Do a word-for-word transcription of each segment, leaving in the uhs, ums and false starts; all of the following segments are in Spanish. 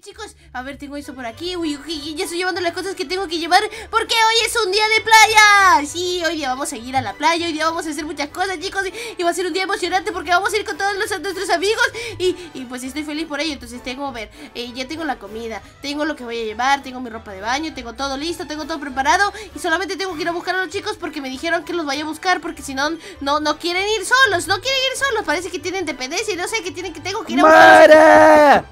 chicos, a ver, tengo eso por aquí. Uy, uy, ya estoy llevando las cosas que tengo que llevar porque hoy es un día de playa. Sí, hoy día vamos a ir a la playa, hoy día vamos a hacer muchas cosas, chicos. Y, y va a ser un día emocionante porque vamos a ir con todos los, nuestros amigos. Y, y pues estoy feliz por ello. Entonces tengo, a ver, eh, ya tengo la comida, tengo lo que voy a llevar, tengo mi ropa de baño, tengo todo listo, tengo todo preparado. Y solamente tengo que ir a buscar a los chicos porque me dijeron que los vaya a buscar porque si no, no, no quieren ir solos, no quieren ir solos. Parece que tienen dependencia y no sé, que tienen que tengo que ir a buscar. ¡Mara!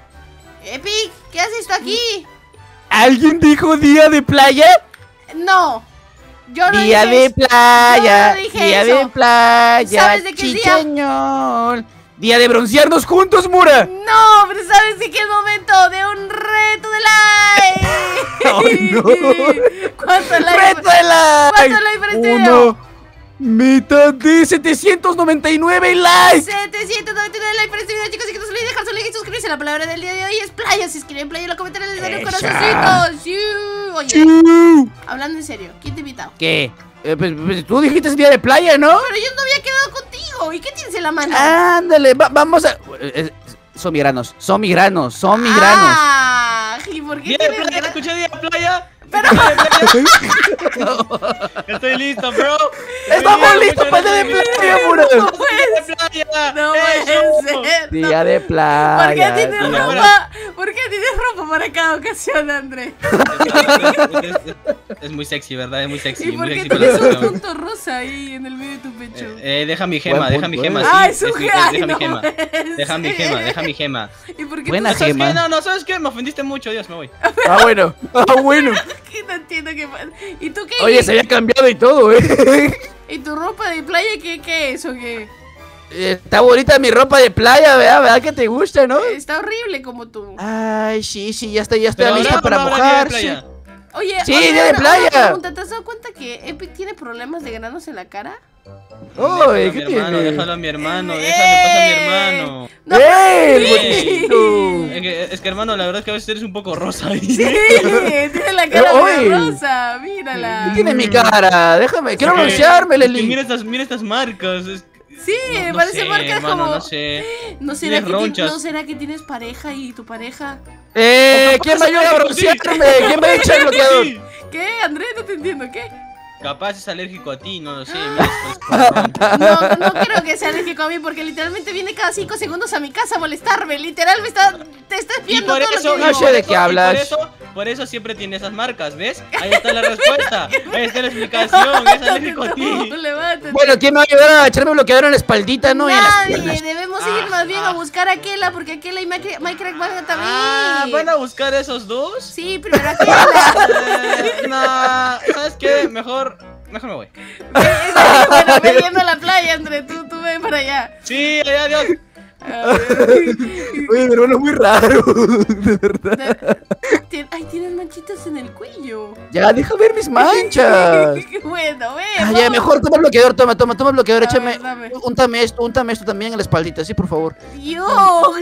Epic, ¿qué haces tú aquí? ¿Alguien dijo día de playa? No, yo no Día dije de eso. playa, Yo no dije día eso. de playa, ¿Sabes de qué es día? chicheñol. Día de broncearnos juntos, Mura. No, pero ¿sabes de qué es momento? De un reto de like. ¡Ay, no! ¿Cuánto like? ¡Reto de like! ¿Cuánto like para este Uno, video? mitad de setecientos noventa y nueve likes. setecientos noventa y nueve likes para este video, chicos. Y que no se olviden dejar su like y suscribirse. La palabra del día de hoy es playa. Si escriben playa en los comentarios les daré un Esa. corazoncito. Sí. Oye, Chu. hablando en serio, ¿quién te ha invitado? ¿Qué? Eh, pues, pues, tú dijiste día de playa, ¿no? Pero yo no había quedado contigo. ¿Y qué tienes en la mano? Ándale, va- vamos a... eh, eh, son migranos, son migranos, son migranos. Ah, ¿y por qué Día de tienes playa, gra- escuché día de playa. Pero- Día de playa. Estoy listo, bro. Estamos Estoy listos muchas para el día de gracias, playa, mi Mura. vida. Día de playa. No Eso. puede ser. no. Día de playa. ¿Por qué tienes día- ropa? ¿Por qué tienes ropa para cada ocasión, André? Es, es- es- es muy sexy, ¿verdad? Es muy sexy. ¿Y por muy qué sexy para tienes la un ocasión. punto rosa ahí en el medio de tu pecho? Eh, eh, deja mi gema, Buen deja mi punto, gema. eh. Sí, ah, es un es- gema. deja Ay, mi no gema. puede Deja mi ser. gema, deja mi gema. ¿Y por qué Buena tú ¿Sabes gema. qué? No, no, ¿sabes qué? Me ofendiste mucho, Dios, me voy. Ah, bueno, ah, bueno. ¿Qué no entiendo qué pasa? ¿Y tú qué? Oye, se había cambiado y todo, ¿eh? ¿Y tu ropa de playa qué, qué es o qué? Está bonita mi ropa de playa, ¿verdad? ¿Verdad que te gusta, no? Está horrible como tú. Ay, sí, sí, ya está, ya está Pero lista ahora para no habrá día de mojarse. playa. Oye, Sí, oye, día de una- playa. una pregunta, ¿te has dado cuenta que Epic tiene problemas de granos en la cara? Oye, Déjalo a ¿qué mi hermano, tiene? déjalo a mi hermano, Eh. déjalo pasar a mi hermano. No, ¡Eh, el sí. bonito! Es que, es que hermano, la verdad es que a veces eres un poco rosa. Sí, tiene la cara Eh, muy oye. rosa, mírala. ¿Qué tiene mi cara? Déjame, quiero Sí. broncearme, Es que Leli. Mira estas, mira estas marcas. es- Sí, no- no parece sé, marcas hermano, como... no sé. ¿No será, Tienes que ti- ronchas. ¿No será que tienes pareja y tu pareja? Eh, O ¿quién me capaz ayuda a es broncearme? ¿Quién me echa el bloqueador? Sí. ¿Qué, Andrés? No te entiendo, ¿qué? Capaz es alérgico a ti, no lo sé. Mira, pues, No, no creo que sea alérgico a mí porque literalmente viene cada cinco segundos a mi casa a molestarme. Literal, me está... Te está y espiando por todo eso, lo que no digo. sé de qué y hablas. Por eso, por eso siempre tiene esas marcas, ¿ves? Ahí está la respuesta. Ahí está la explicación. Es alérgico a ti. No, levántate. Bueno, ¿quién me va a ayudar a echarme bloqueador en la espaldita, no? Y en las Nadie, piernas. debemos ir más bien a buscar a Aquela porque Aquela y Minecraft Minecraft van a también. Ah, ¿van a buscar esos dos? Sí, primero Aquela. Eh, no, ¿sabes qué? Mejor, mejor me voy. Bueno, ve yendo a la playa, André, tú, tú ven para allá. Sí, adiós. A ver. Oye, mi hermano es muy raro, de verdad. Tien- Ay, tienes manchitas en el cuello. Ya, deja ver mis manchas. Bueno, ven. Ah, ya, mejor toma bloqueador, toma, toma, toma bloqueador, A échame. ver, dame. Úntame esto, úntame esto también en la espaldita, sí, por favor. Dios,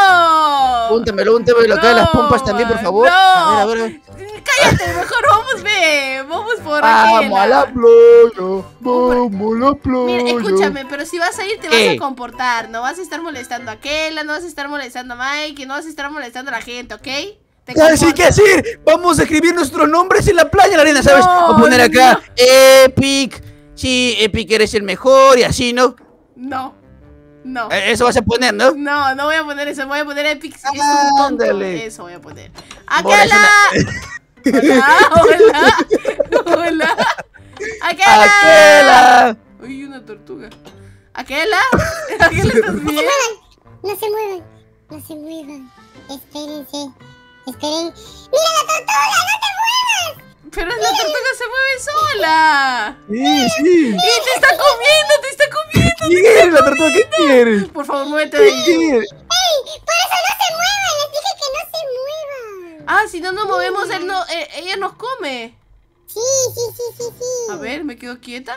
no. Úntamelo, úntamelo acá en las pompas también, por favor. No. A ver, a ver. Cállate, mejor vamos, ve. Vamos por Vamos a la Aquela. playa, vamos a la playa. Mira, escúchame, pero si vas a ir te ¿Qué? vas a comportar. No vas a estar molestando a Aquela, no vas a estar molestando a Mike, no vas a estar molestando a la gente, ¿ok? Te Así que comportas. decir, vamos a escribir nuestros nombres en la playa, la arena, ¿sabes? No, Voy a poner acá, no. Epic. Sí, Epic eres el mejor y así, ¿no? No, no. Eh, Eso vas a poner, ¿no? No, no voy a poner eso, voy a poner Epic. Es un tonto. Ándale. Eso voy a poner. Bueno, es ¡Aquela! Hola, hola, hola. ¡Aquela! ¡Aquela! Uy, una tortuga. ¿Aquela? ¿Aquela estás bien? No se muevan, no se muevan. Espérense, esperen. ¡Mira la tortuga! ¡No te muevas! Pero la tortuga se mueve sola. Sí, sí. ¡Y te está comiendo! ¡Te está comiendo! ¿Qué quieres, la tortuga? ¿Qué quieres? Por favor, muévete de ¿Qué ahí. quieres? ¡Ey! ¡Por eso no se muevan! Les dije que no se muevan. Ah, si no nos movemos, él no, eh, ella nos come. Sí, sí, sí, sí, sí. A ver, ¿me quedo quieta?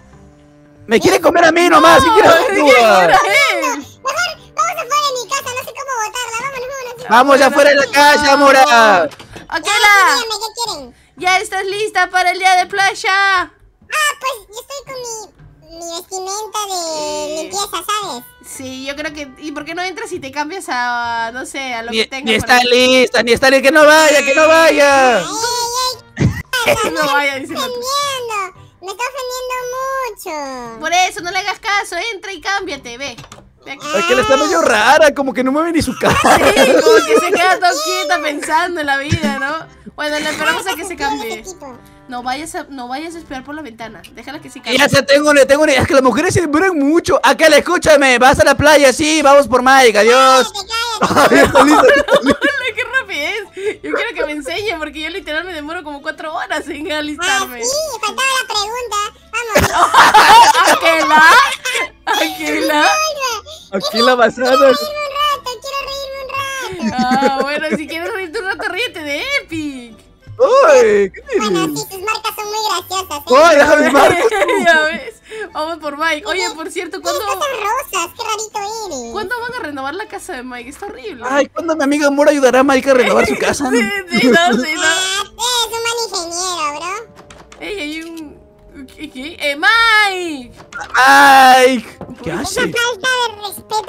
Me quiere comer a mí nomás, ¿qué quieres, ¿qué quiere tortuga? a él? Mejor vamos afuera de mi casa, no sé cómo botarla. Vámonos, vámonos. Vamos afuera de la casa, Mora. Ya, ¡Aquela! díganme, ¿qué quieren? ¿Ya estás lista para el día de playa? Ah, pues yo estoy con mi, mi vestimenta de limpieza, ¿sabes? Sí, yo creo que... ¿Y por qué no entras y te cambias a... no sé, a lo Ni, que tengas? ni por está ahí? lista, ni está lista. ¡Que no vaya, que no vaya! ¡Ey, ey, ey! No vaya, dice el otro. Ofendiendo. Me está ofendiendo mucho. Por eso, no le hagas caso, entra y cámbiate, ve. Ve aquí. Es que le está medio rara, como que no mueve ni su cara. Sí, como que se queda todo quieta pensando en la vida, ¿no? Bueno, le esperamos a que se cambie. No vayas a, no vayas a esperar por la ventana. Déjala que se cambie. Ya sé, tengo, una- tengo una idea. Es que las mujeres se demoran mucho. Aquel, escúchame. Vas a la playa, sí. Vamos por Mike. Adiós. Cállate, Ay, está listo. Hola, qué rapidez. Yo quiero que me enseñe porque yo literal me demoro como cuatro horas en Ah, alistarme. sí, faltaba la pregunta. Vamos. ¿Aquela? ¿Aquela? Aquí la basada. Quiero reírme un rato, quiero reírme un rato. Ah, bueno, si quieres reírte un rato, ríete de Epic. ¡Uy! ¿Qué Bueno, tienes? sí, tus marcas son muy graciosas, ¿eh? ¡Uy, déjame marcos! Ya ves. Vamos por Mike. Oye, por cierto, Tienes ¿cuándo, cosas rosas, qué rarito eres. ¿cuándo van a renovar la casa de Mike? Está horrible. Ay, ¿cuándo mi amiga Mora ayudará a Mike a renovar su casa? Sí, sí, no, sí, no. Ah, eres un mal ingeniero, bro. Ey, hay un... ¿Qué? qué? ¡Eh, Mike! Mike, ¿qué Esa hace? falta de respeto.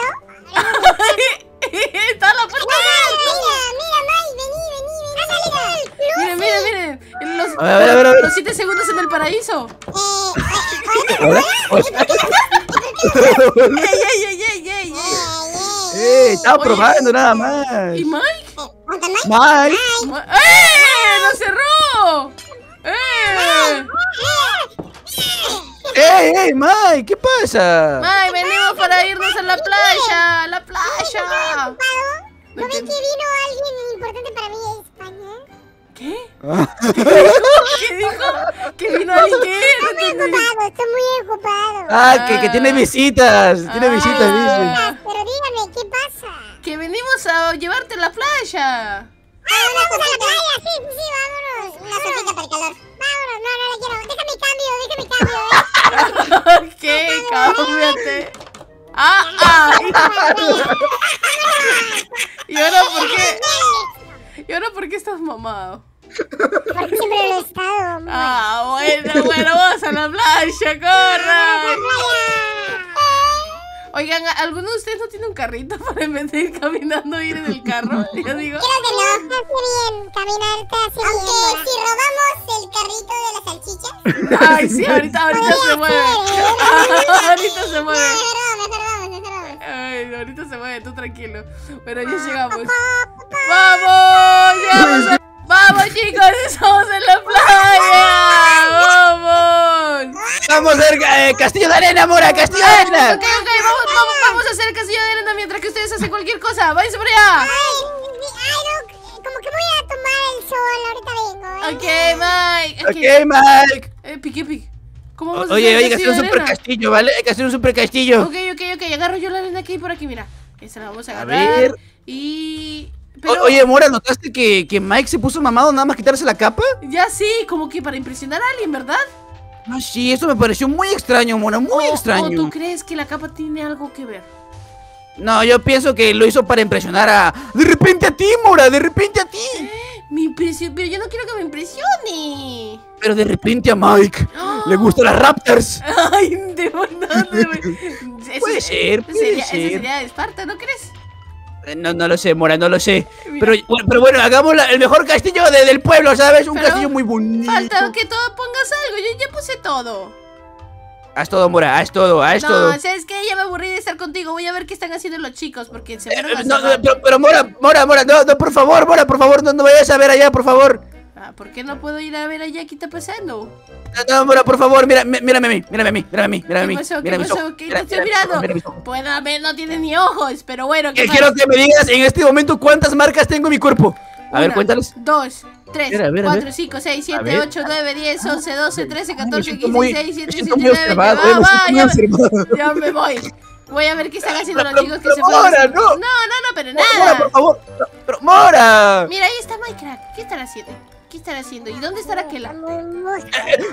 Está la puerta abierta. Mira, mira, Mike, vení, vení, vení. ¡Ha salido! Miren, miren, miren. Los, A ver, a ver, a ver, a ver. los siete segundos en el paraíso. Eh, ¿Hola? ¡Ey, ey, ey, ey, ey! ¡Eh! Estaba Oye, probando nada más. ¿Y Mike? ¿dónde Mike? Mike. Ma- ¡Eh! ¡Lo cerró! ¡Eh! ¡Ey, ey, Mike! ¿Qué pasa? Mike, venimos para irnos a la playa. ¡A la playa! ¿No ven que vino alguien importante para mí de España? ¿Qué? ¿Qué dijo? ¿Que vino alguien qué? No Estoy muy entendí. ocupado, estoy muy ocupado. Ah, que, que tiene visitas. Tiene Ah. visitas, dice. Ah, pero dígame, ¿qué pasa? Que venimos a llevarte a la playa. Ah, vamos a la playa, sí, sí, vámonos. Una sopita para el calor. Vámonos, no, no la quiero. Déjame cambio, déjame cambio, ¿eh? ¿Qué? Cámbiate. Ah, ah. ¿Y ahora por qué? ¿Y ahora por qué estás mamado? Porque siempre lo he estado. muy Ah, bueno, bueno, vamos a la playa, corran. Oigan, ¿alguno de ustedes no tiene un carrito para en vez de ir caminando ir en el carro? Yo digo. Creo que no, te hace bien, caminar te hace bien. Aunque si robamos el carrito de las salchichas. Ay, sí, ahorita, ahorita se mueve. Ahorita se No, mueve. mejor vamos, mejor vamos, mejor vamos. Ay, ahorita se mueve, tú tranquilo. Bueno, ya llegamos. ¡Vamos! ¡Llegamos a... ¡Vamos, chicos! ¡Estamos en la playa! ¡Vamos! Vamos a ver eh, Castillo de Arena, Mora, Castillo de Ok, Arena. ok, vamos, vamos, vamos a hacer el castillo de arena mientras que ustedes hacen cualquier cosa. ¡Váyanse por allá! Ay, ay, no, como que voy a tomar el sol, ahorita vengo. ¿eh? Ok, Mike. Ok, Mike. Eh, piqui, piqui. ¿Cómo vamos a Oye, hacer oye, el hay que hacer un castillo de super arena? castillo, ¿vale? Hay que hacer un super castillo. Ok, ok, ok. Agarro yo la arena que hay por aquí, mira. Esta la vamos a A agarrar. ver. Y... O- Pero... Oye, Mora, ¿notaste que, que Mike se puso mamado nada más quitarse la capa? Ya sí, como que para impresionar a alguien, ¿verdad? Ah, sí, eso me pareció muy extraño, Mora, muy O- extraño. ¿O tú crees que la capa tiene algo que ver? No, yo pienso que lo hizo para impresionar a... De repente a ti, Mora, de repente a ti. Me impresiona, pero yo no quiero que me impresione. Pero de repente a Mike le gustan las Raptors. Ay, de verdad. de verdad. Eso- Puede ser, puede sería, ser. Eso sería de Esparta, ¿no crees? Eh, No, no lo sé, Mora, no lo sé. Mira. Pero, bueno, pero bueno, hagamos la- el mejor castillo de- del pueblo, ¿sabes? Un Pero castillo muy bonito. Falta que todo pongas algo. Yo ya puse todo. Haz todo, Mora, haz todo, haz No, todo. ¿sabes qué? Ya me aburrí de estar contigo. Voy a ver qué están haciendo los chicos porque se Eh, fueron a no, no, cenar. pero, pero Mora, Mora, Mora, no, no, por favor, Mora, por favor, no, no vayas a ver allá, por favor. Ah, ¿por qué no puedo ir a ver allá qué está pasando? No, no, Mora, por favor, mira, mí- mírame a mí, mírame a mí, mírame a mí, mírame a mí. ¿Qué pasó? ¿Qué mira mis pasó? ojos, ¿Qué mira- te estoy mira mis ojos, mirando? mira mis ojos. Pues a ver, no tiene ni ojos, pero bueno. ¿qué Que pasa? quiero que me digas en este momento cuántas marcas tengo en mi cuerpo. A ver, Una, cuéntales. Dos, tres, A ver, a ver, a cuatro, ver. cinco, seis, A siete, ver. ocho, nueve, diez, once, doce, trece, Ay, me catorce, siento quince, muy- dieciséis, me diecisiete, siento muy diecinueve, observado, veinte. eh, me Va, siento muy va, observado. ya, ya me voy. Voy a ver qué están haciendo los Pero- chicos que pero se fueron. Mora, a- no. no, no, no, pero Mora, nada. por favor. No, pero, Mora. Mira, ahí está Minecraft. ¿Qué estará haciendo? ¿Qué estará haciendo? ¿Y dónde estará Kela? Muy mosca.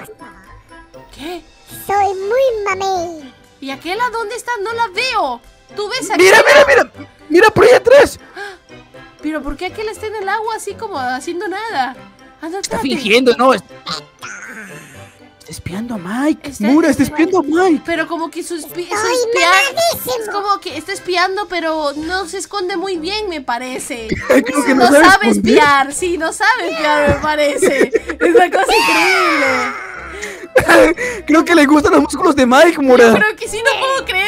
¿Qué? Soy muy mamey. ¿Y Aquela dónde está? No la veo. ¿Tú ves a Mira, Aquela? mira, mira. Mira por ahí atrás. Pero ¿por qué Aquela está en el agua así como haciendo nada? Anda, Está espérate. fingiendo, ¿no? Es- espiando a Mike. Está- Mora, está espiando a Mike. Pero como que su, espi- su ¡Ay, espiar... mamadísimo! Es como que está espiando, pero no se esconde muy bien, me parece. Creo que No, no sabe sabe esconder. espiar, sí, no sabe espiar, me parece. Es una cosa increíble. Creo que le gustan los músculos de Mike, Yo Mora. creo que sí, no puedo creer